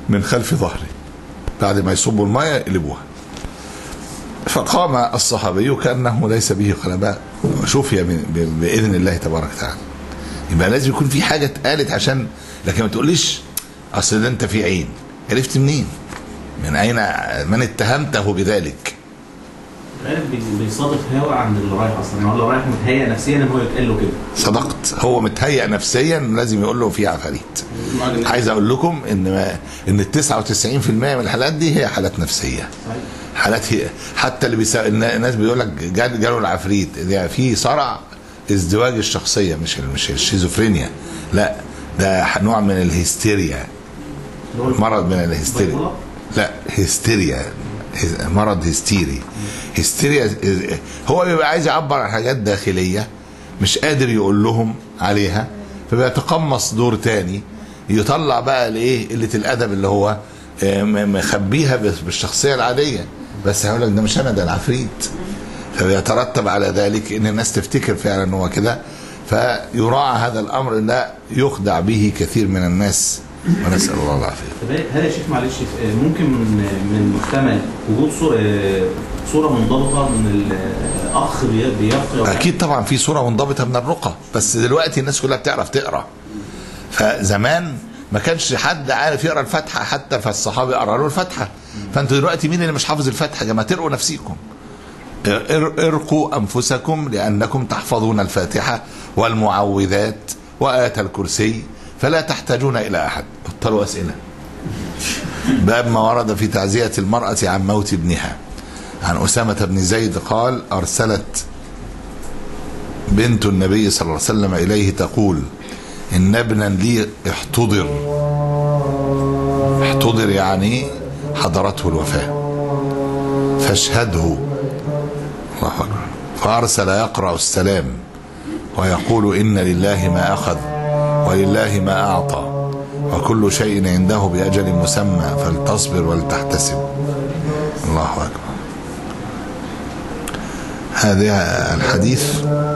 من خلف ظهره، بعد ما يصبوا الماء يقلبوها. فقام الصحابي كأنه ليس به قلباء وشفي بإذن الله تبارك وتعالى. يبقى لازم يكون في حاجة اتقالت عشان، لكن ما تقوليش أصل ده أنت في عين. عرفت منين؟ من أين؟ من اتهمته بذلك؟
بيصادف هوا عند اللي رايح اصلا، هو اللي رايح متهيأ نفسيا ان هو يتقال له كده.
صدقت، هو متهيأ نفسيا لازم يقول له في عفاريت. عايز اقول لكم ان 99% من الحالات دي هي حالات نفسيه. حالات هي حتى اللي الناس بيقول لك جاله العفريت، ده في صرع ازدواج الشخصيه، مش الشيزوفرينيا، لا ده نوع من الهستيريا، مرض من الهستيريا. لا هستيريا، مرض هستيري. هستيريا هو بيبقى عايز يعبر عن حاجات داخليه مش قادر يقول لهم عليها، فبيتقمص دور تاني يطلع بقى الايه قله الادب اللي هو مخبيها بالشخصيه العاديه، بس هقول لك ده مش انا، ده العفريت. فبيترتب على ذلك ان الناس تفتكر فعلا ان هو كده، فيراعى هذا الامر لا يخدع به كثير من الناس، ونسال الله العافيه.
هل يا شيخ معلش ممكن من محتمل وجود صوره منضبطه من الاخ بيقرا؟
اكيد طبعا في صوره منضبطه من الرقى، بس دلوقتي الناس كلها بتعرف تقرا. فزمان ما كانش حد عارف يقرا الفاتحه حتى، فالصحابه قرأوا له الفاتحه. فانتوا دلوقتي مين اللي مش حافظ الفاتحه؟ يا جماعه تقروا نفسيكم، ارقوا انفسكم لانكم تحفظون الفاتحه والمعوذات وآية الكرسي فلا تحتاجون الى احد. بطلوا اسئله. باب ما ورد في تعزيه المراه عن موت ابنها. عن أسامة بن زيد قال: أرسلت بنت النبي صلى الله عليه وسلم إليه تقول: إن ابنا لي احتضر. احتضر يعني حضرته الوفاة، فاشهده. الله أكبر. فأرسل يقرأ السلام ويقول: إن لله ما أخذ ولله ما أعطى وكل شيء عنده بأجل مسمى فلتصبر ولتحتسب. الله أكبر. هذا الحديث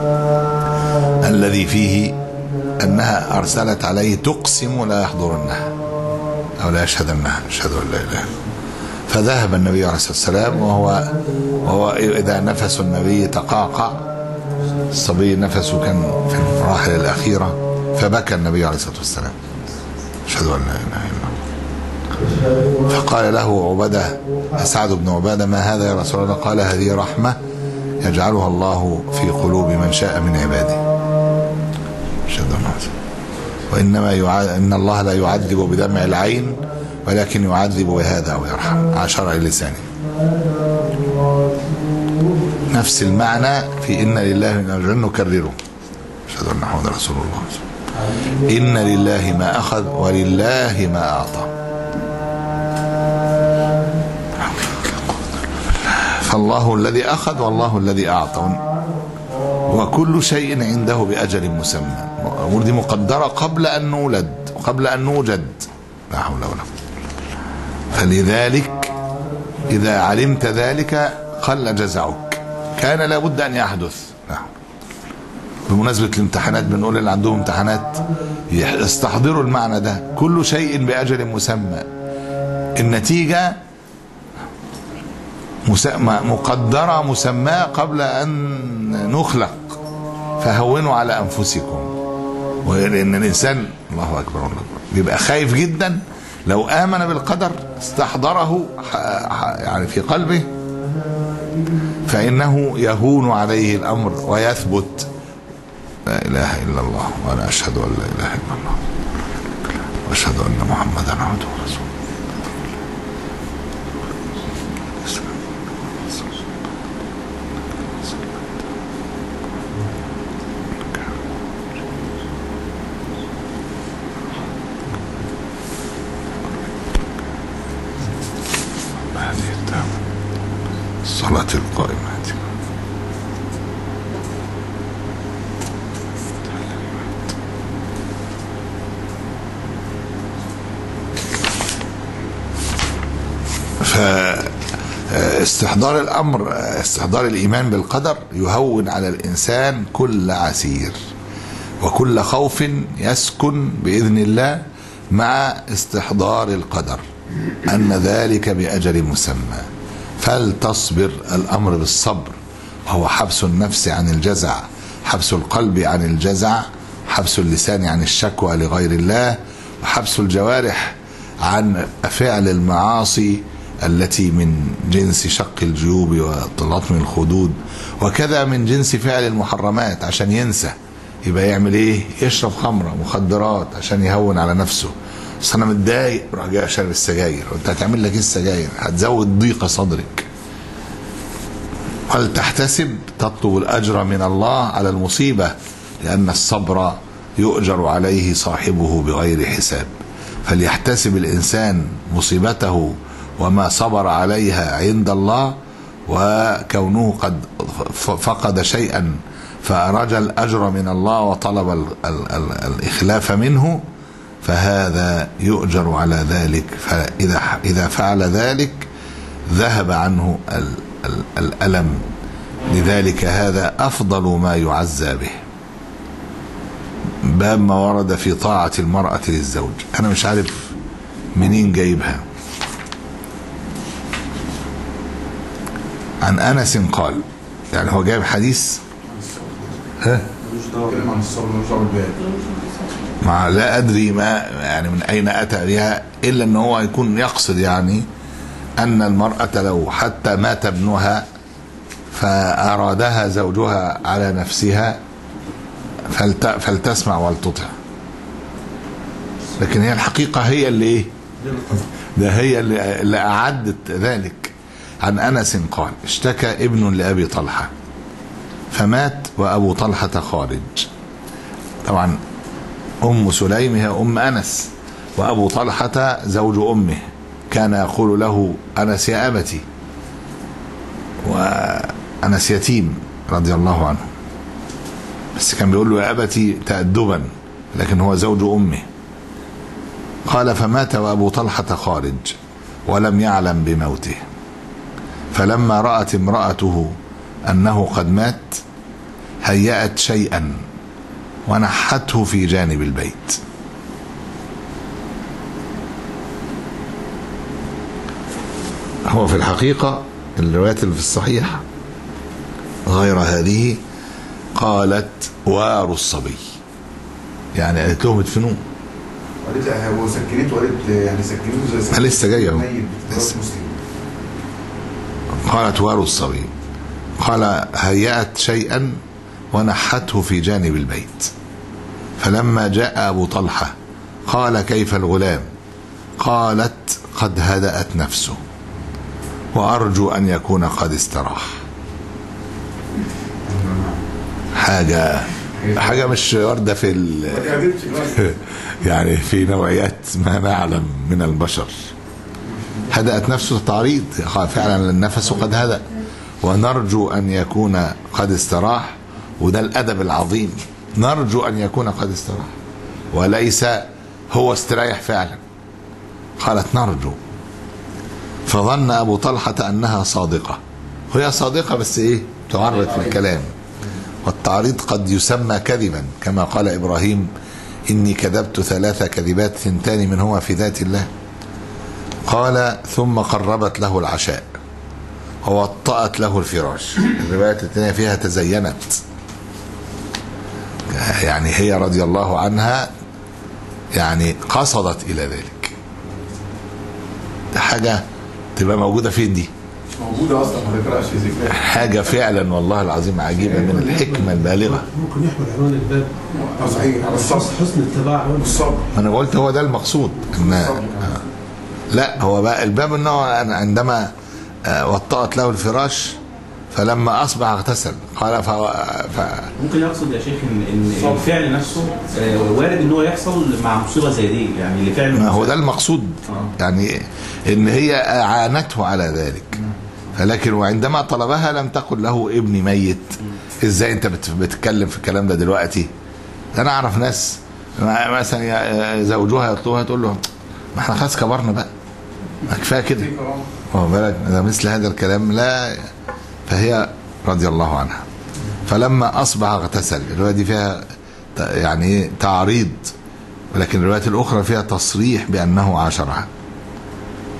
الذي فيه أنها أرسلت عليه تقسم لا يحضرنها أو لا يشهدنها، أشهد أن لا إله إلا الله. فذهب النبي عليه الصلاة والسلام وهو إذا نفس النبي تقاقع، الصبي نفسه كان في المراحل الأخيرة، فبكى النبي عليه الصلاة والسلام: أشهد أن لا إله إلا الله. فقال له عبادة، سعد بن عبادة: ما هذا يا رسول الله؟ قال: هذه رحمة يجعلها الله في قلوب من شاء من عباده. وإنما إن الله لا يعذب بدمع العين ولكن يعذب بهذا ويرحم. عشر لسانه. نفس المعنى في إن لله ما أخذ نكرره. أشهد أن محمدا رسول الله. إن لله ما أخذ ولله ما أعطى. فالله الذي أخذ والله الذي أعطى، وكل شيء عنده بأجل مسمى. الأمور دي مقدرة قبل أن نولد وقبل أن نوجد. لا حول ولا قوة. فلذلك إذا علمت ذلك قل جزعك، كان لابد أن يحدث. بمناسبة الامتحانات بنقول اللي عندهم امتحانات يستحضروا المعنى ده: كل شيء بأجل مسمى. النتيجة مقدرة مسمى قبل أن نخلق، فهونوا على أنفسكم. ولأن الإنسان الله أكبر الله أكبر بيبقى خايف جدا لو آمن بالقدر استحضره يعني في قلبه، فإنه يهون عليه الأمر ويثبت: لا إله إلا الله وأنا أشهد أن لا إله إلا الله وأشهد أن محمدا عبده ورسوله. الصلاة القائمة. فاستحضار الأمر، استحضار الإيمان بالقدر يهون على الإنسان كل عسير، وكل خوف يسكن بإذن الله مع استحضار القدر. أن ذلك بأجل مسمى، فلتصبر. الأمر بالصبر وهو حبس النفس عن الجزع، حبس القلب عن الجزع، حبس اللسان عن الشكوى لغير الله، وحبس الجوارح عن فعل المعاصي التي من جنس شق الجيوب ولطم الخدود، وكذا من جنس فعل المحرمات عشان ينسى. يبقى يعمل ايه؟ يشرب خمرة مخدرات عشان يهون على نفسه. بس انا متضايق، روح جاي شارب السجاير. وانت هتعمل لك ايه السجاير؟ هتزود ضيق صدرك. هل تحتسب؟ تطلب الأجر من الله على المصيبة، لأن الصبر يؤجر عليه صاحبه بغير حساب. فليحتسب الإنسان مصيبته وما صبر عليها عند الله، وكونه قد فقد شيئا فأراد الأجر من الله وطلب الإخلاف منه، فهذا يؤجر على ذلك. فإذا فعل ذلك ذهب عنه الألم. لذلك هذا أفضل ما يعزى به. باب ما ورد في طاعة المرأة للزوج. أنا مش عارف منين جايبها. عن أنس قال، يعني هو جايب حديث مع لا أدري ما يعني من أين أتى بها، إلا أنه هو يكون يقصد يعني أن المرأة لو حتى مات ابنها فأرادها زوجها على نفسها فلتسمع ولتطع. لكن هي الحقيقة هي اللي إيه؟ ده هي اللي أعدت ذلك. عن أنس قال: اشتكى ابن لأبي طلحة فمات وأبو طلحة خارج. طبعا أم سليم هي أم أنس، وأبو طلحة زوج أمه، كان يقول له أنس يا أبتي، وأنس يتيم رضي الله عنه، بس كان بيقول له يا أبتي تأدبا، لكن هو زوج أمه. قال: فمات وأبو طلحة خارج ولم يعلم بموته، فلما رأت امرأته أنه قد مات هيأت شيئا ونحته في جانب البيت. هو في الحقيقة الروايات اللي في الصحيح غير هذه قالت: وار الصبي، يعني قالت لهم ادفنوه.
قالت هو سكنته، قالت يعني سكنوه زي
لسه جايه اهو. قالت: وار الصبي. قال: هيأت شيئا ونحته في جانب البيت. فلما جاء أبو طلحة قال: كيف الغلام؟ قالت: قد هدأت نفسه وأرجو أن يكون قد استراح. حاجة مش واردة في يعني في نوعيات ما نعلم من البشر. هدأت نفسه تعريض، فعلا النفس قد هدأ، ونرجو أن يكون قد استراح. وده الأدب العظيم، نرجو أن يكون قد استراح وليس هو استريح فعلا. قالت: نرجو. فظن أبو طلحة أنها صادقة، وهي صادقة بس إيه؟ تعرض في الكلام، والتعريض قد يسمى كذبا، كما قال إبراهيم: إني كذبت 3 كذبات 2 منهما في ذات الله. قال: ثم قربت له العشاء ووطأت له الفراش. الروايات الثانية فيها تزينت، يعني هي رضي الله عنها يعني قصدت إلى ذلك. ده حاجة تبقى موجودة فين دي؟
مش موجودة أصلا، ما تقرأش ذكرها.
حاجة فعلا والله العظيم عجيبة من الحكمة البالغة.
ممكن يحمل عنوان الباب
صحيح على الصبر،
حسن التباع
والصبر.
أنا قلت هو ده المقصود. لا، هو بقى الباب انه عندما وطأت له الفراش فلما اصبح اغتسل. قال
ممكن يقصد يا شيخ ان الفعل نفسه وارد ان هو يحصل مع مصيبه زي دي، يعني اللي فعلا
ما هو ده المقصود. يعني ان هي اعانته على ذلك، فلكن وعندما طلبها لم تقل له ابني ميت. ازاي انت بتتكلم في الكلام ده دلوقتي؟ انا اعرف ناس مثلا زوجها يطلبها تقول له: ما احنا خلاص كبرنا بقى، ما كفايه كده. هو بالك مثل هذا الكلام لا. فهي رضي الله عنها فلما اصبح اغتسل. الروايه دي فيها يعني تعريض، ولكن الروايات الاخرى فيها تصريح بانه عاشرها.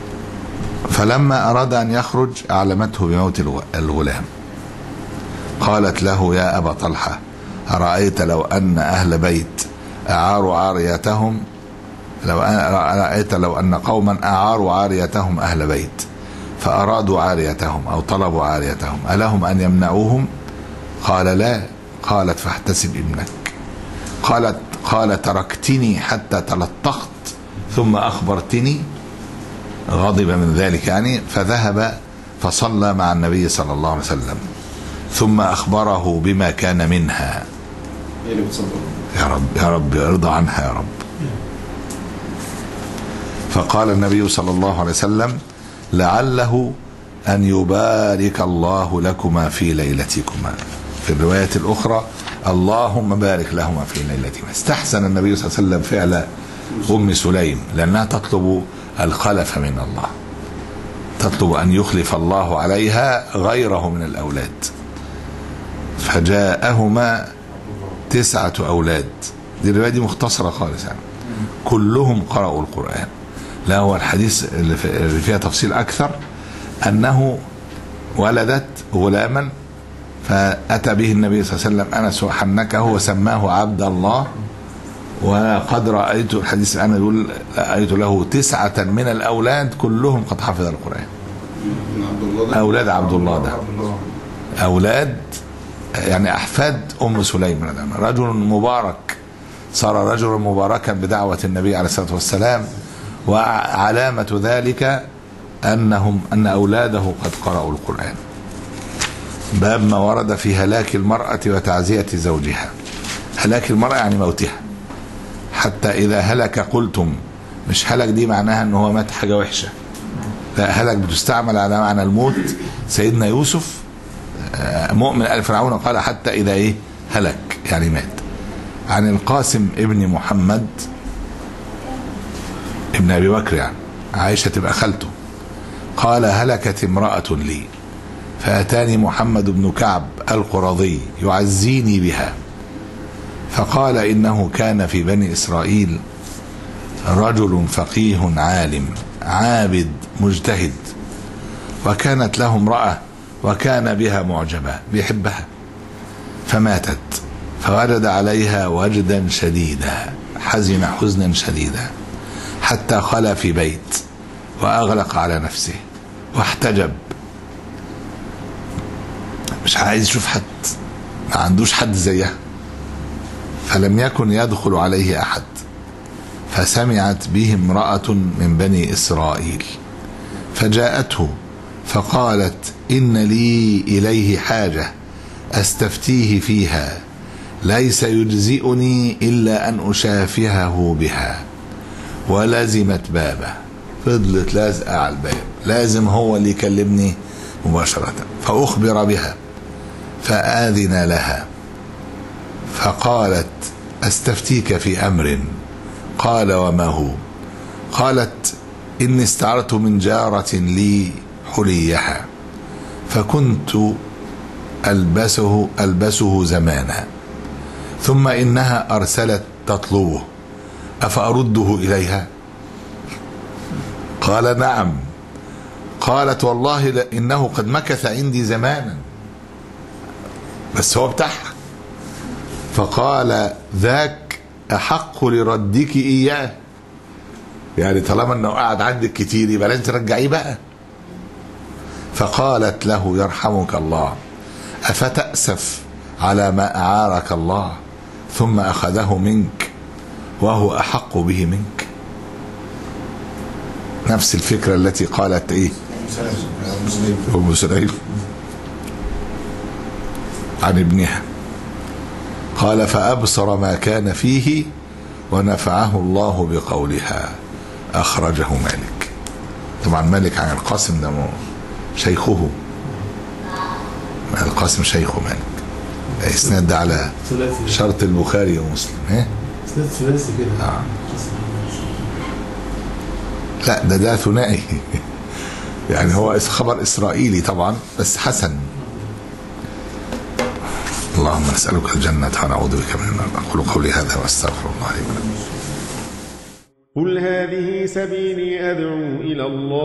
فلما أراد أن يخرج أعلمته بموت الغلام. قالت له: يا أبا طلحة، أرأيت لو أن أهل بيت أعاروا عاريتهم، رأيت لو أن قوما أعاروا عاريتهم أهل بيت فأرادوا عاريتهم أو طلبوا عاريتهم، ألهم أن يمنعوهم؟ قال: لا. قالت: فاحتسب ابنك. قال: تركتني حتى تلطخت ثم أخبرتني. غضب من ذلك يعني، فذهب فصلى مع النبي صلى الله عليه وسلم، ثم أخبره بما كان منها. يا رب يا رب ارضى عنها يا رب. فقال النبي صلى الله عليه وسلم: لعله أن يبارك الله لكما في ليلتكما. في الرواية الأخرى: اللهم بارك لهما في ليلتهما. استحسن النبي صلى الله عليه وسلم فعل أم سليم، لأنها تطلب الخلف من الله، تطلب أن يخلف الله عليها غيره من الأولاد. فجاءهما 9 أولاد. دي الرواية دي مختصرة خالص يعني. كلهم قرأوا القرآن. لا، هو الحديث اللي فيها تفصيل أكثر أنه ولدت غلاما فأتى به النبي صلى الله عليه وسلم أنس وحنكه وسماه عبد الله. وقد رأيت الحديث أنا يقول رأيت له 9 من الأولاد كلهم قد حفظ القرآن. أولاد عبد الله ده أولاد يعني أحفاد أم سليم، رجل مبارك، صار رجلا مباركا بدعوة النبي عليه الصلاة والسلام. وعلامة ذلك أن أولاده قد قرأوا القرآن. باب ما ورد في هلاك المرأة وتعزية زوجها. هلاك المرأة يعني موتها. حتى إذا هلك قلتم، مش هلك دي معناها أنه هو مات حاجة وحشة، لا، هلك بتستعمل على معنى الموت. سيدنا يوسف مؤمن آل فرعون قال حتى إذا هلك يعني مات. عن القاسم ابن محمد ابن أبي بكر يعني عائشة تبقى خالته، قال: هلكت امرأة لي فأتاني محمد بن كعب القرظي يعزيني بها، فقال: إنه كان في بني إسرائيل رجل فقيه عالم عابد مجتهد، وكانت له امرأة وكان بها معجبا بيحبها، فماتت، فوجد عليها وجدا شديدا، حزن حزنا شديدا، حتى خلى في بيت وأغلق على نفسه واحتجب، مش عايز يشوف حد، ما عندوش حد زيها، فلم يكن يدخل عليه أحد. فسمعت به امرأة من بني إسرائيل فجاءته فقالت: إن لي إليه حاجة أستفتيه فيها، ليس يجزئني إلا أن أشافهه بها. ولازمت بابه، فضلت لازقة على الباب، لازم هو اللي يكلمني مباشرة. فأخبر بها فآذن لها، فقالت: أستفتيك في أمر. قال: وما هو؟ قالت: إني استعرت من جارة لي حليها فكنت ألبسه زمانا، ثم إنها أرسلت تطلبه، أفأرده إليها؟ قال: نعم. قالت: والله إنه قد مكث عندي زمانا، بس هو بتاعها. فقال: ذاك أحق لردك إياه، يعني طالما أنه قاعد عندك كتير يبقى لازم ترجعيه بقى. فقالت له: يرحمك الله، أفتأسف على ما أعارك الله ثم أخذه منك وهو أحق به منك؟ نفس الفكرة التي قالت أم سليم عن ابنها. قال: فأبصر ما كان فيه ونفعه الله بقولها. أخرجه مالك. طبعا مالك عن القاسم ده شيخه، القاسم شيخ مالك. اسناد ده على شرط البخاري ومسلم.
اسناد ثلاثي كده.
لا، ده ثنائي يعني هو خبر إسرائيلي طبعا بس حسن. اللهم نسألك الجنة ونعوذ بك من النار. أقول قولي هذا وأستغفر الله لي ولكم.
قل هذه سبيلي أدعو إلى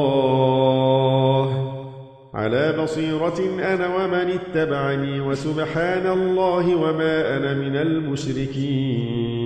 الله على بصيرة أنا ومن اتبعني وسبحان الله وما أنا من المشركين.